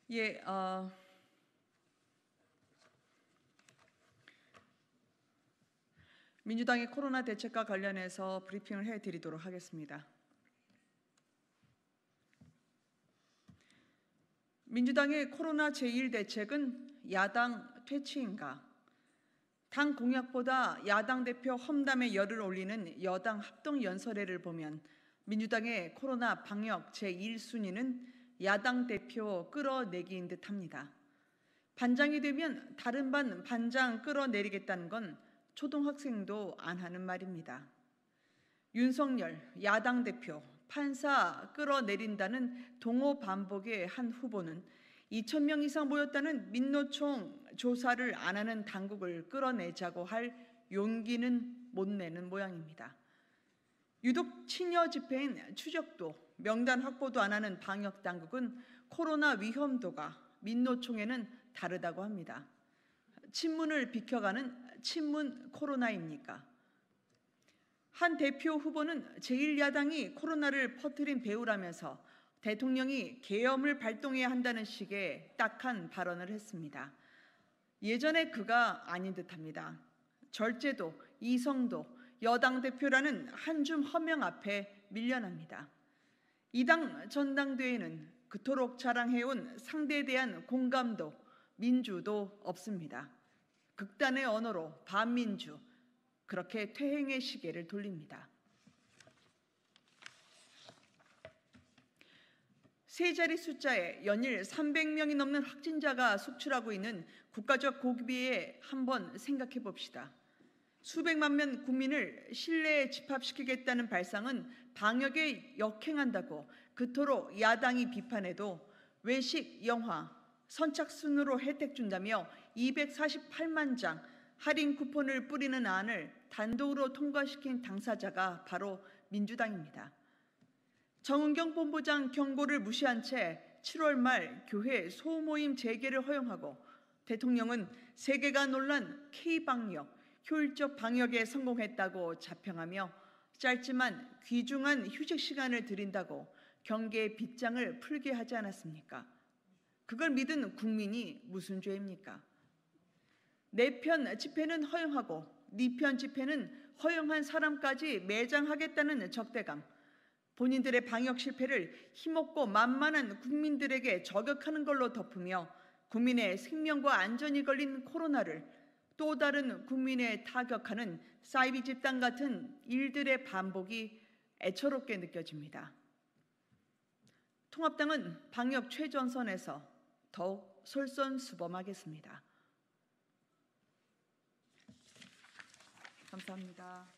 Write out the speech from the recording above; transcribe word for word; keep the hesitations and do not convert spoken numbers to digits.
예, 어, 민주당의 코로나 대책과 관련해서 브리핑을 해드리도록 하겠습니다. 민주당의 코로나 제일 대책은 야당 퇴치인가? 당 공약보다 야당 대표 험담에 열을 올리는 여당 합동연설회를 보면 민주당의 코로나 방역 제일 순위는 야당 대표 끌어내기인 듯합니다. 반장이 되면 다른 반 반장 끌어내리겠다는 건 초등학생도 안 하는 말입니다. 윤석열 야당 대표 판사 끌어내린다는 동호 반복의 한 후보는 이천 명 이상 모였다는 민노총 조사를 안 하는 당국을 끌어내자고 할 용기는 못 내는 모양입니다. 유독 친여 집회인 추적도, 명단 확보도 안 하는 방역 당국은 코로나 위험도가 민노총에는 다르다고 합니다. 친문을 비켜가는 친문 코로나입니까? 한 대표 후보는 제일 야당이 코로나를 퍼뜨린 배우라면서 대통령이 계엄을 발동해야 한다는 식의 딱한 발언을 했습니다. 예전에 그가 아닌 듯합니다. 절제도, 이성도, 여당 대표라는 한 줌 허명 앞에 밀려납니다. 이당 전당대회는 그토록 자랑해온 상대에 대한 공감도, 민주도 없습니다. 극단의 언어로 반민주, 그렇게 퇴행의 시계를 돌립니다. 세 자리 숫자에 연일 삼백 명이 넘는 확진자가 속출하고 있는 국가적 고비에 한번 생각해 봅시다. 수백만 명 국민을 실내에 집합시키겠다는 발상은 방역에 역행한다고 그토록 야당이 비판해도 외식, 영화, 선착순으로 혜택 준다며 이백사십팔만 장 할인 쿠폰을 뿌리는 안을 단독으로 통과시킨 당사자가 바로 민주당입니다. 정은경 본부장 경고를 무시한 채 칠월 말 교회 소모임 재개를 허용하고 대통령은 세계가 놀란 K방역, 효율적 방역에 성공했다고 자평하며 짧지만 귀중한 휴식 시간을 드린다고 경계의 빗장을 풀게 하지 않았습니까? 그걸 믿은 국민이 무슨 죄입니까? 내 편 집회는 허용하고 네 편 집회는 허용한 사람까지 매장하겠다는 적대감, 본인들의 방역 실패를 힘없고 만만한 국민들에게 저격하는 걸로 덮으며 국민의 생명과 안전이 걸린 코로나를 또 다른 국민에 타격하는 사이비 집단 같은 일들의 반복이 애처롭게 느껴집니다. 통합당은 방역 최전선에서 더욱 솔선수범하겠습니다. 감사합니다.